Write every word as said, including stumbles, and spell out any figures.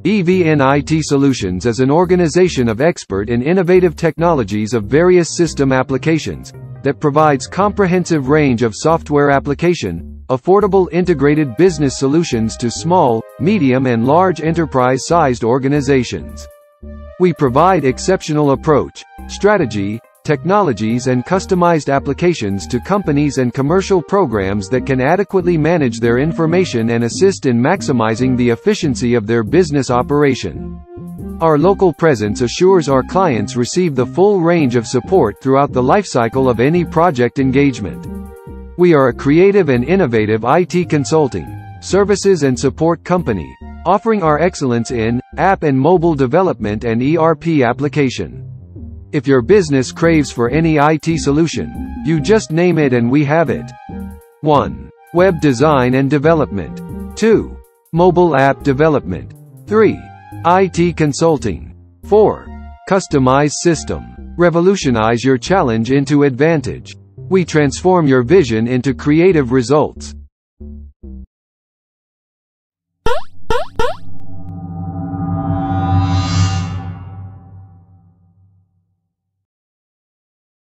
E V N I T Solutions is an organization of expert in innovative technologies of various system applications that provides comprehensive range of software application, affordable integrated business solutions to small, medium and large enterprise-sized organizations. We provide exceptional approach, strategy, technologies and customized applications to companies and commercial programs that can adequately manage their information and assist in maximizing the efficiency of their business operation. Our local presence assures our clients receive the full range of support throughout the lifecycle of any project engagement. We are a creative and innovative I T consulting, services and support company, offering our excellence in app and mobile development and E R P application. If your business craves for any I T solution, you just name it and we have it. one. Web design and development. two. Mobile app development. three. I T consulting. four. Customized system. Revolutionize your challenge into advantage. We transform your vision into creative results.